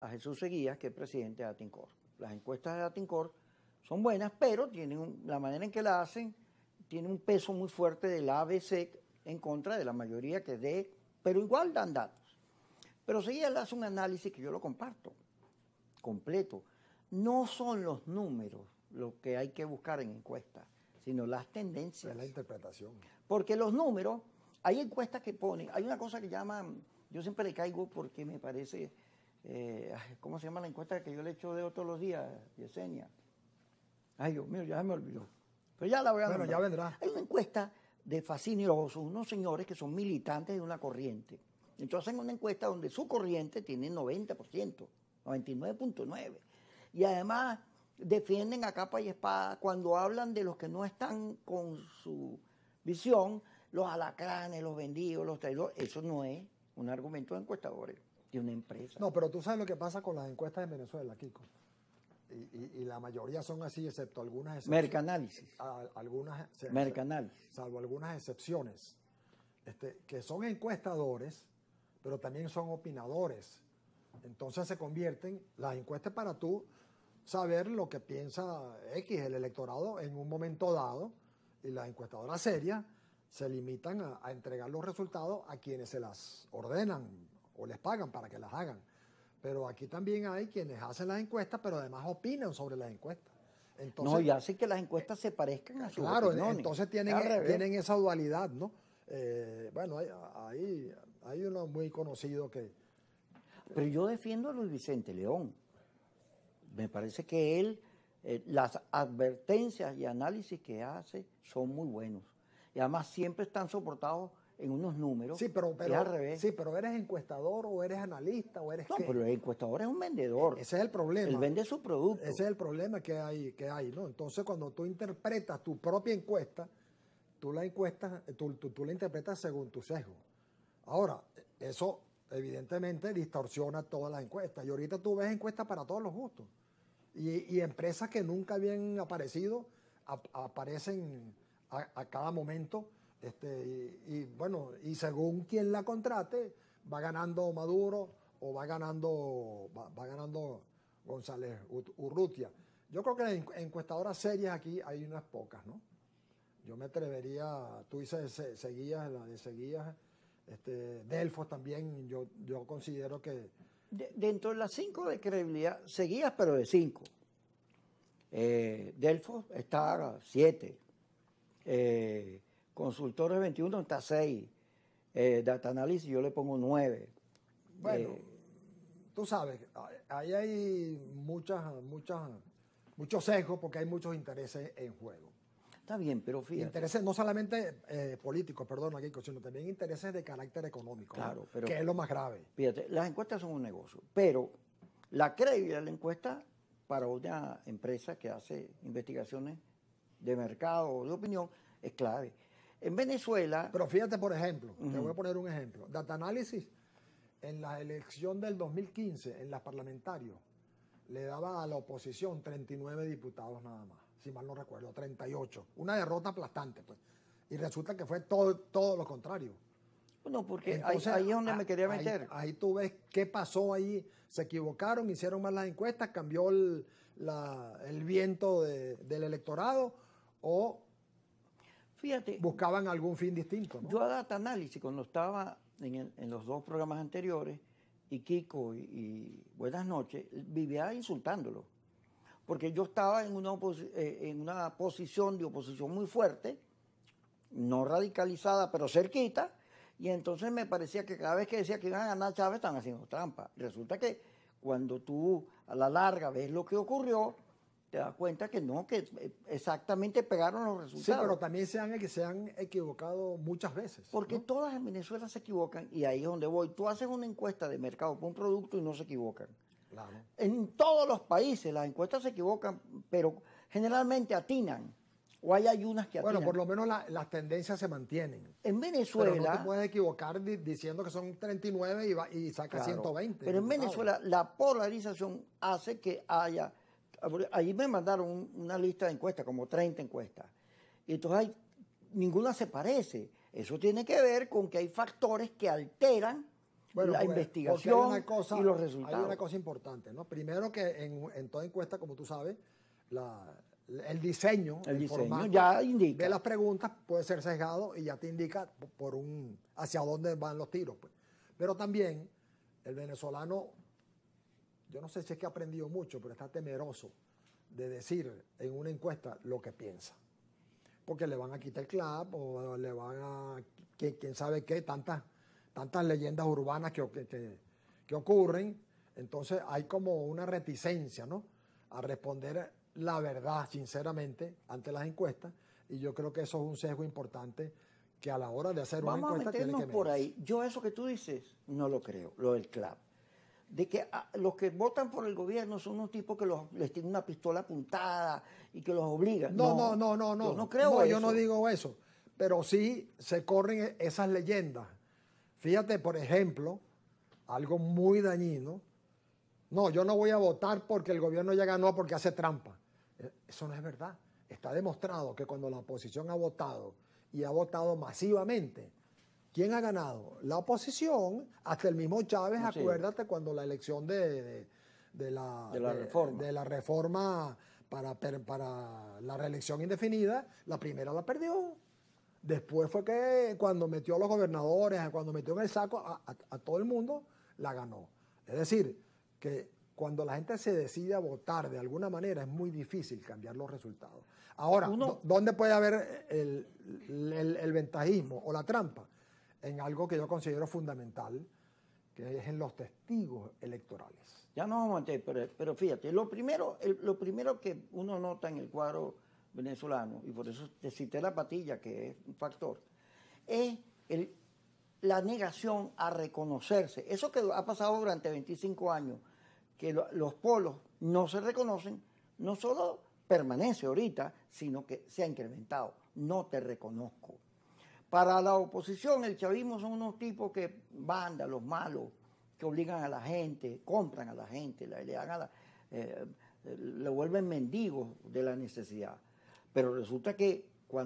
a Jesús Seguías, que es presidente de Atincor. Las encuestas de Atincor son buenas, pero tienen la manera en que la hacen tiene un peso muy fuerte del ABC en contra de la mayoría que dé, pero igual dan datos. Pero Seguías hace un análisis que yo lo comparto, completo. No son los números lo que hay que buscar en encuestas, sino las tendencias. Es la interpretación. Porque los números, hay encuestas que ponen, hay una cosa que llaman, yo siempre le caigo porque me parece, ¿cómo se llama la encuesta que yo le echo de todos los días, Yesenia? Ay, Dios mío, ya me olvidó. Pero ya la voy a Bueno, ya vendrá. Hay una encuesta de fascinerosos, unos señores que son militantes de una corriente. Entonces hacen una encuesta donde su corriente tiene 90%, 99.9%. Y además defienden a capa y espada cuando hablan de los que no están con su visión, los alacranes, los vendidos, los traidores. Eso no es un argumento de encuestadores, de una empresa. No, pero tú sabes lo que pasa con las encuestas en Venezuela, Kiko. Y la mayoría son así, excepto algunas excepciones. Mercanálisis. Mercanálisis. Salvo algunas excepciones. Que son encuestadores, pero también son opinadores. Entonces se convierten las encuestas para tú saber lo que piensa X, el electorado, en un momento dado, y las encuestadoras serias se limitan a entregar los resultados a quienes se las ordenan o les pagan para que las hagan. Pero aquí también hay quienes hacen las encuestas, pero además opinan sobre las encuestas. Entonces, no, y hace que las encuestas se parezcan a sus opiniones. Claro, entonces tienen esa dualidad, ¿no? Bueno, hay uno muy conocido que... Pero yo defiendo a Luis Vicente León. Me parece que él, las advertencias y análisis que hace son muy buenos. Y además siempre están soportados en unos números. Sí, pero al revés. Sí, pero ¿eres encuestador o eres analista o eres no, qué? Pero el encuestador es un vendedor. Ese es el problema. Él vende su producto. Ese es el problema que hay, ¿no? Entonces, cuando tú interpretas tu propia encuesta, tú la interpretas según tu sesgo. Ahora, eso evidentemente distorsiona todas las encuestas. Y ahorita tú ves encuestas para todos los gustos. Y empresas que nunca habían aparecido, aparecen a cada momento. Bueno, y según quien la contrate, va ganando Maduro o va ganando González Urrutia. Yo creo que en encuestadoras serias aquí hay unas pocas, ¿no? Yo me atrevería, tú dices Seguías, la de Seguías, Delfos también, yo considero que... Dentro de las 5 de credibilidad, Seguías, pero de 5. Delfos está a 7. Consultores 21 está 6. Data Analysis yo le pongo 9. Bueno, tú sabes, ahí hay muchos sesgos porque hay muchos intereses en juego. Está bien, pero fíjate. Intereses no solamente políticos, perdón, Kiko, sino también intereses de carácter económico, claro, ¿no? pero, que es lo más grave. Fíjate, las encuestas son un negocio, pero la credibilidad de la encuesta para una empresa que hace investigaciones de mercado o de opinión es clave. En Venezuela... Pero fíjate, por ejemplo, te voy a poner un ejemplo. Data Analysis, en la elección del 2015, en las parlamentarios, le daba a la oposición 39 diputados nada más, si mal no recuerdo, 38. Una derrota aplastante, pues. Y resulta que fue todo lo contrario. Bueno, porque entonces, ahí es donde me quería meter. Ahí tú ves qué pasó ahí. Se equivocaron, hicieron mal las encuestas, cambió el viento del electorado o... Fíjate, buscaban algún fin distinto, ¿no? Yo a Data Analysis, cuando estaba en los 2 programas anteriores, y Kiko y Buenas noches, vivía insultándolo. Porque yo estaba en una posición de oposición muy fuerte, no radicalizada, pero cerquita, y entonces me parecía que cada vez que decía que iban a ganar Chávez, estaban haciendo trampa. Resulta que cuando tú a la larga ves lo que ocurrió, te das cuenta que no, que exactamente pegaron los resultados. Sí, pero también se han equivocado muchas veces. Porque ¿no? todas en Venezuela se equivocan y ahí es donde voy. Tú haces una encuesta de mercado por un producto y no se equivocan. Claro. En todos los países las encuestas se equivocan, pero generalmente atinan. O hay unas que atinan. Bueno, por lo menos las tendencias se mantienen. En Venezuela... Pero no te puedes equivocar diciendo que son 39 y sacas 120. Pero en Venezuela la polarización hace que haya... Allí me mandaron una lista de encuestas, como 30 encuestas. Y entonces ninguna se parece. Eso tiene que ver con que hay factores que alteran Bueno, la porque investigación hay una cosa, y los resultados. hay una cosa importante, ¿no? Primero que en toda encuesta, como tú sabes, el diseño, El diseño formato ya indica. de las preguntas puede ser sesgado y ya te indica hacia dónde van los tiros, pues. Pero también el venezolano, yo no sé si es que ha aprendido mucho, pero está temeroso de decir en una encuesta lo que piensa. Porque le van a quitar el club o le van a, quién sabe qué, tantas leyendas urbanas que ocurren. Entonces hay como una reticencia, ¿no?, a responder la verdad sinceramente ante las encuestas, y yo creo que eso es un sesgo importante que a la hora de hacer una Vamos a encuesta tiene meternos que por medirse. ahí. Yo eso que tú dices no lo creo, lo del club. De que los que votan por el gobierno son unos tipos que les tienen una pistola apuntada y que los obligan. No. Yo no creo eso. Yo no digo eso, pero sí se corren esas leyendas. Fíjate, por ejemplo, algo muy dañino. No, yo no voy a votar porque el gobierno ya ganó porque hace trampa. Eso no es verdad. Está demostrado que cuando la oposición ha votado y ha votado masivamente, ¿quién ha ganado? La oposición, hasta el mismo Chávez, Sí. Acuérdate cuando la elección de la reforma para la reelección indefinida, la primera la perdió. Después fue que cuando metió a los gobernadores, cuando metió en el saco a todo el mundo, la ganó. Es decir, que cuando la gente se decide a votar de alguna manera es muy difícil cambiar los resultados. Ahora, ¿dónde puede haber el ventajismo o la trampa? En algo que yo considero fundamental, que es en los testigos electorales. Ya no vamos a meter, pero fíjate, lo primero que uno nota en el cuadro venezolano, y por eso te cité la patilla, que es un factor, es la negación a reconocerse. Eso que ha pasado durante 25 años, que los polos no se reconocen, no solo permanece ahorita, sino que se ha incrementado. No te reconozco. Para la oposición, el chavismo son unos tipos que vándalos, malos, que obligan a la gente, compran a la gente, le vuelven mendigos de la necesidad. Pero resulta que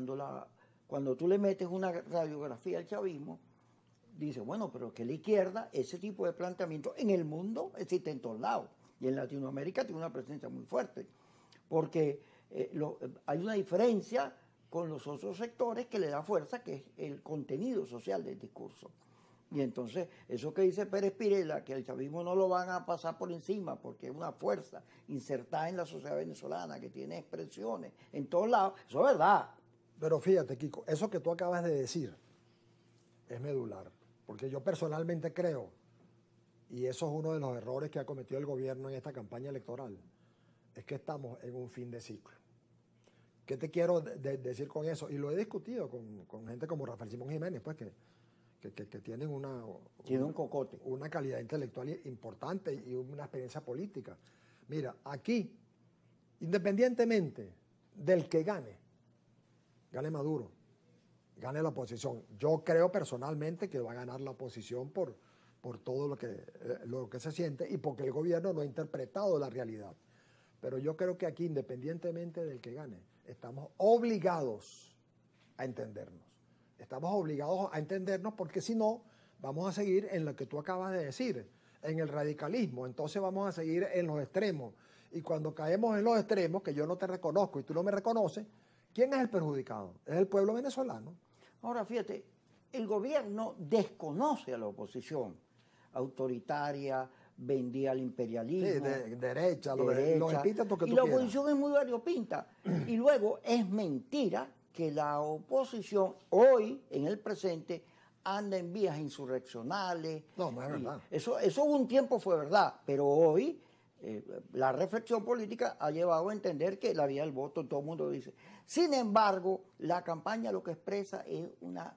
cuando tú le metes una radiografía al chavismo, dice, bueno, pero que la izquierda, ese tipo de planteamiento en el mundo existe en todos lados. Y en Latinoamérica tiene una presencia muy fuerte. Porque hay una diferencia con los otros sectores que le da fuerza, que es el contenido social del discurso. Y entonces, eso que dice Pérez Pirela, que el chavismo no lo van a pasar por encima porque es una fuerza insertada en la sociedad venezolana que tiene expresiones en todos lados, eso es verdad. Pero fíjate, Kiko, eso que tú acabas de decir es medular, porque yo personalmente creo, y eso es uno de los errores que ha cometido el gobierno en esta campaña electoral, es que estamos en un fin de ciclo. ¿Qué te quiero decir con eso? Y lo he discutido con gente como Rafael Simón Jiménez, pues que tienen Tiene un cocote. Una calidad intelectual importante y una experiencia política. Mira, aquí, independientemente del que gane Maduro, gane la oposición. Yo creo personalmente que va a ganar la oposición por todo lo que se siente y porque el gobierno no ha interpretado la realidad. Pero yo creo que aquí, independientemente del que gane, estamos obligados a entendernos. Estamos obligados a entendernos porque si no, vamos a seguir en lo que tú acabas de decir, en el radicalismo. Entonces vamos a seguir en los extremos. Y cuando caemos en los extremos, que yo no te reconozco y tú no me reconoces, ¿quién es el perjudicado? Es el pueblo venezolano. Ahora, fíjate, el gobierno desconoce a la oposición autoritaria, vendía al imperialismo. Sí, derecha. Los epítetos que tú y la quieras. oposición es muy variopinta. Y luego es mentira que la oposición hoy, en el presente, anda en vías insurreccionales. No es verdad. Eso un tiempo fue verdad, pero hoy la reflexión política ha llevado a entender que la vía del voto, todo el mundo dice. Sin embargo, la campaña lo que expresa es una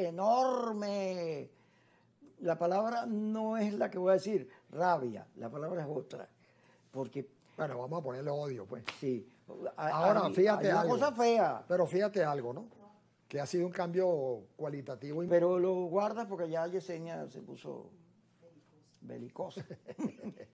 enorme... La palabra no es la que voy a decir, rabia, la palabra es otra. Porque... Bueno, vamos a ponerle odio, pues. Sí. Ahora, fíjate hay una algo. cosa fea. Pero fíjate algo, ¿no? Que ha sido un cambio cualitativo. Pero lo guardas porque ya Yesenia se puso belicosa.